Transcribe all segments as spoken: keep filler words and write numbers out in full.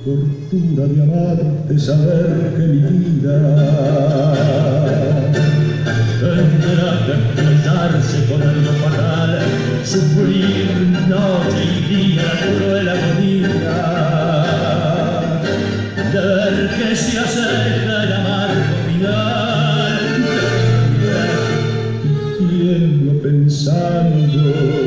tortura de amarte, saber que mi vida tendrá que estrellarse con algo fatal, sufrir noche y día la cruel agonía de ver que se acerca el amargo final. Y tiemblo pensando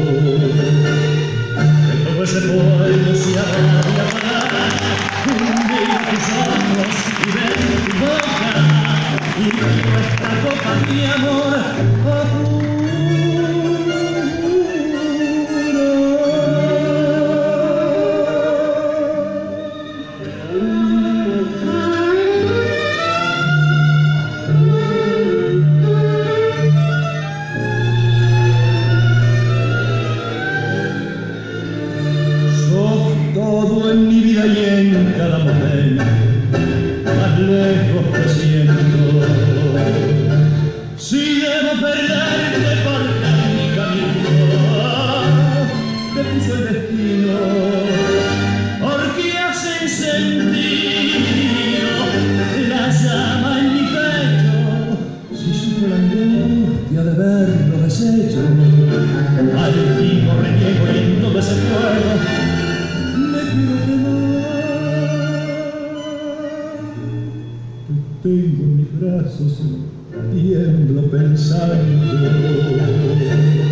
que todo ese pueblo se agravia para hundir tus ojos y ver tu boca y nuestra copa de amor apuro. Sos todo en mi vida y en cada momento, más lejos te siento. Si debo perderte porque en mi camino te puso el destino, porque hacen sentido la llama en mi pecho. Si sufro la angustia de verlo deshecho, altivo reniego y en todo ese fuego me quiero quemar. Te tengo en mis brazos, tiemblo pensando